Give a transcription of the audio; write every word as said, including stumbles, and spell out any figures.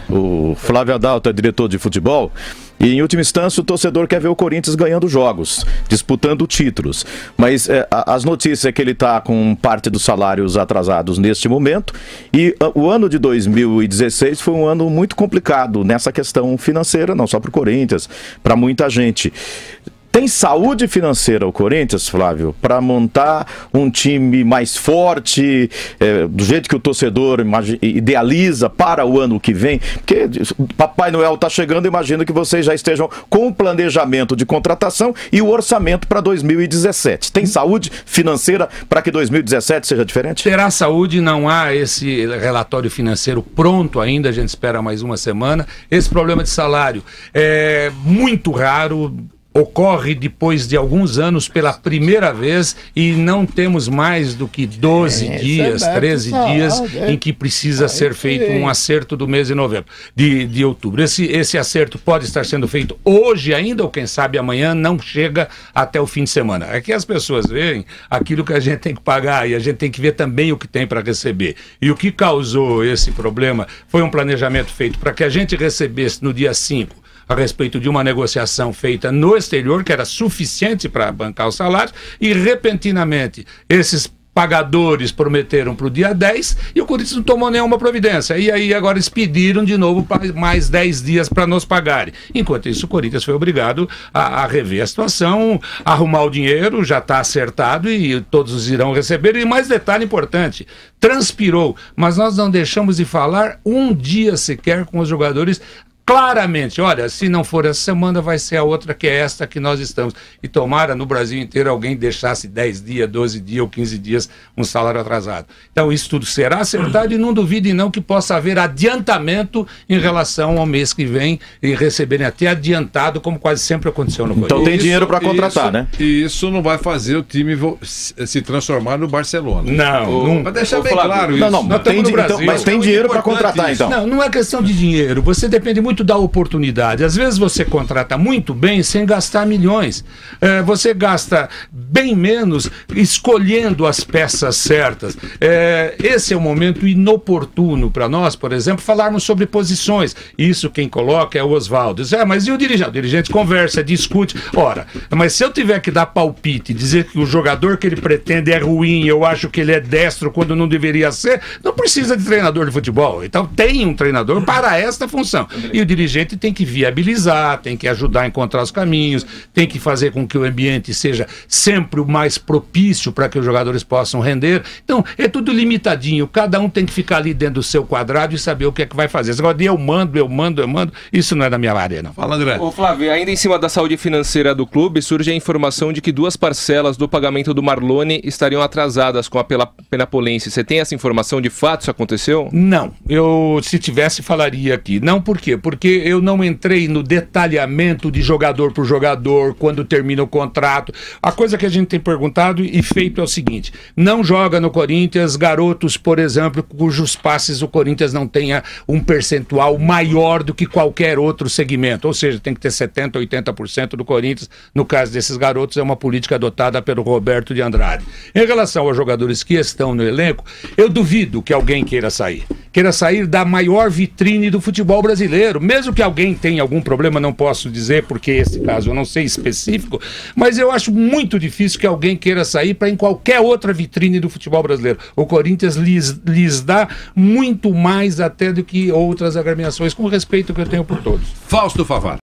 O Flávio Adalto é diretor de futebol e, em última instância, o torcedor quer ver o Corinthians ganhando jogos, disputando títulos. Mas é, as notícias é que ele está com parte dos salários atrasados neste momento e a, o ano de dois mil e dezesseis foi um ano muito complicado nessa questão financeira, não só para o Corinthians, para muita gente. Tem saúde financeira o Corinthians, Flávio, para montar um time mais forte, é, do jeito que o torcedor idealiza para o ano que vem? Porque Papai Noel está chegando, imagino que vocês já estejam com o planejamento de contratação e o orçamento para dois mil e dezessete. Tem saúde financeira para que dois mil e dezessete seja diferente? Terá saúde, não há esse relatório financeiro pronto ainda, a gente espera mais uma semana. Esse problema de salário é muito raro. Ocorre depois de alguns anos pela primeira vez e não temos mais do que doze é, dias, é treze dias é. em que precisa é. ser feito um acerto do mês de novembro, de, de outubro. Esse, esse acerto pode estar sendo feito hoje ainda ou quem sabe amanhã, não chega até o fim de semana. É que as pessoas veem aquilo que a gente tem que pagar e a gente tem que ver também o que tem para receber. E o que causou esse problema foi um planejamento feito para que a gente recebesse no dia cinco a respeito de uma negociação feita no exterior, que era suficiente para bancar os salários, e repentinamente esses pagadores prometeram para o dia dez e o Corinthians não tomou nenhuma providência. E aí agora eles pediram de novo pra, mais dez dias para nos pagarem. Enquanto isso, o Corinthians foi obrigado a, a rever a situação, arrumar o dinheiro, já está acertado e todos irão receber. E mais detalhe importante, transpirou, mas nós não deixamos de falar um dia sequer com os jogadores claramente, olha, se não for essa semana, vai ser a outra, que é esta que nós estamos. E tomara no Brasil inteiro alguém deixasse dez dias, doze dias ou quinze dias um salário atrasado. Então isso tudo será acertado e não duvidem não que possa haver adiantamento em relação ao mês que vem e receberem até adiantado, como quase sempre aconteceu no Corinthians. Então tem dinheiro para contratar, isso, né? E isso não vai fazer o time se transformar no Barcelona. Não, o, não. Mas deixa bem Flávio, claro isso. Não, não, nós tem, no então, mas tem dinheiro para contratar, isso. então. Não, não é questão de dinheiro. Você depende muito da oportunidade. Às vezes você contrata muito bem sem gastar milhões. É, você gasta bem menos escolhendo as peças certas. É, esse é o momento inoportuno para nós, por exemplo, falarmos sobre posições. Isso quem coloca é o Oswaldo. É, mas e o dirigente? O dirigente conversa, discute. Ora, mas se eu tiver que dar palpite, dizer que o jogador que ele pretende é ruim, eu acho que ele é destro quando não deveria ser, não precisa de treinador de futebol. Então tem um treinador para esta função. E o dirigente tem que viabilizar, tem que ajudar a encontrar os caminhos, tem que fazer com que o ambiente seja sempre o mais propício para que os jogadores possam render. Então, é tudo limitadinho, cada um tem que ficar ali dentro do seu quadrado e saber o que é que vai fazer. Esse negócio de eu mando, eu mando, eu mando, isso não é da minha área, não. Fala, André. Ô, Flávio, ainda em cima da saúde financeira do clube, surge a informação de que duas parcelas do pagamento do Marlone estariam atrasadas com a Penapolense. Você tem essa informação? De fato isso aconteceu? Não, eu se tivesse falaria aqui. Não, por quê? Porque eu não entrei no detalhamento de jogador por jogador, quando termina o contrato. A coisa que a gente tem perguntado e feito é o seguinte: não joga no Corinthians garotos, por exemplo, cujos passes o Corinthians não tenha um percentual maior do que qualquer outro segmento, ou seja, tem que ter setenta, oitenta por cento do Corinthians. No caso desses garotos, é uma política adotada pelo Roberto de Andrade. Em relação aos jogadores que estão no elenco, eu duvido que alguém queira sair. Queira sair da maior vitrine do futebol brasileiro, mesmo que alguém tenha algum problema, não posso dizer, porque esse caso eu não sei específico, mas eu acho muito difícil que alguém queira sair para em qualquer outra vitrine do futebol brasileiro. O Corinthians lhes, lhes dá muito mais até do que outras agremiações, com respeito que eu tenho por todos. Fausto Favaro.